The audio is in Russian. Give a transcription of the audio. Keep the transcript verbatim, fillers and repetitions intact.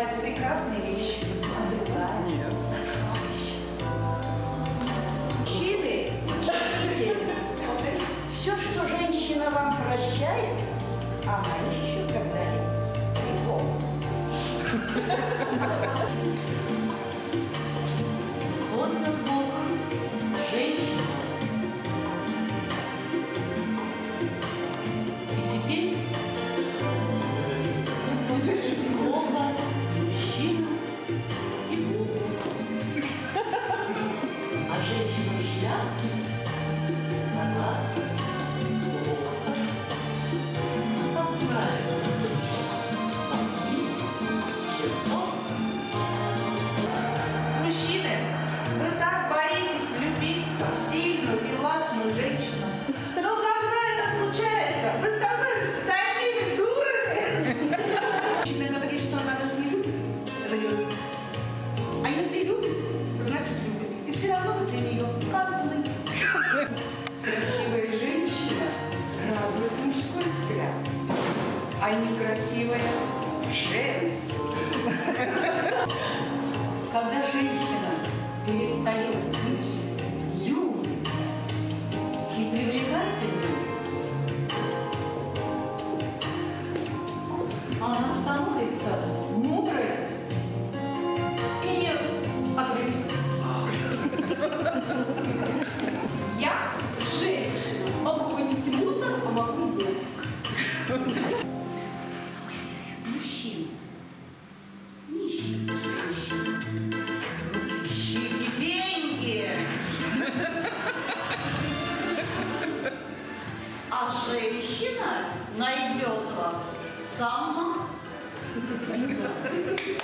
бывают прекрасные вещи, а другая Нет. сокровище. Мужчины, учтите, все, что женщина вам прощает, она еще когда-нибудь припомнит. Создал Бог женщину. И теперь Бога, мужчину и Богу. А женщина в шляпке загадка Бога. Как нравится чертов. Мужчины, вы так боитесь влюбиться в сильную и властную женщину. Но когда это случается, вы становитесь такими дурами. Мужчина говорит, что она вас не любит. Говорю, а если любит, то значит любит. И все равно вы для нее козлы. Красивая женщина радует мужской взгляд, а некрасивая женский. Когда женщина перестает быть юной и привлекательной, она становится мудрой и агрессивной. Я женщина, могу вынести мусор, а могу воск. Самое интересное, мужчина не ищет женщин. Ищите деньги. А женщина найдет вас сама.